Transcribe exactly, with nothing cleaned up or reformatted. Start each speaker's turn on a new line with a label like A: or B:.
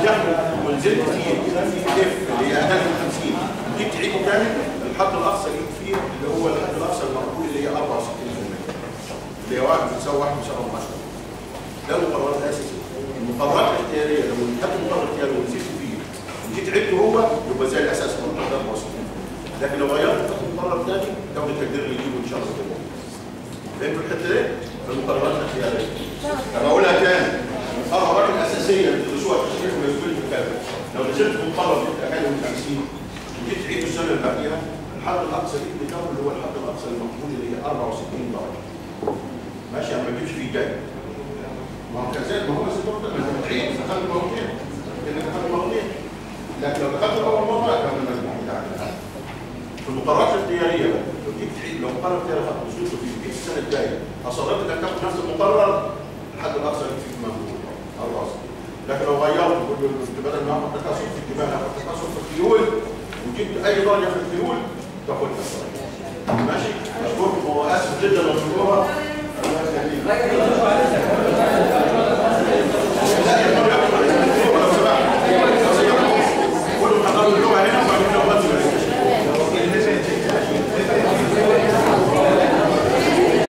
A: تاخده ونزلت فيه في اف اللي هي اقل من خمسين جيت تعيده تاني الحد الاقصى اللي فيه اللي هو الحد الاقصى المقبول اللي هي أربعة وستين بالمية اللي هي واحد بتساوي واحد وسبعة من عشرة. ده المقررات الاساسيه. المقررات الاختياريه لو خدت المقرر الاختياري ونزلت فيه وجيت عدته هو يبقى زي الاساس مقرر أربعة وستين. لكن لو غيرت خدت المقرر الثاني دولة التقدير اللي يجيبه ان شاء الله كده. فهمتوا الحته دي؟ المقررات الاختياريه. طب اقولها تاني. المقررات الاساسيه اللي بتدرسوها في التشريح والمسؤول الكامل. لو نزلت في مقرر اقل من خمسين وجيت تعيد السنه اللي بعديها الحد الاقصى اللي بتاعه اللي هو الحد الاقصى المقبول اللي هي أربعة وستين درجه. ماشي ما تجيبش فيه جاي. ما هو كذلك ما هو بس الدكتور ما انت بتعيد دخلت مرتين. انك دخلت مرتين. لكن لو دخلت اول مره كان المجموع بتاعك. في المقررات الاختياريه لو جيت تعيد لو مقرر اختياري خدت وصلت فيه جيت السنه الجايه اصريت انك تاخد نفس المقرر الحد الاقصى اللي فيه مقبول أربعة وستين. لكن لو غيرت بدل ما اخد تكاثر في الجبال اخد تكاثر في الخيول وجبت اي درجه في الخيول تاخدها. ماشي؟ اشكركم واسف جدا للحضور. الله يخليك.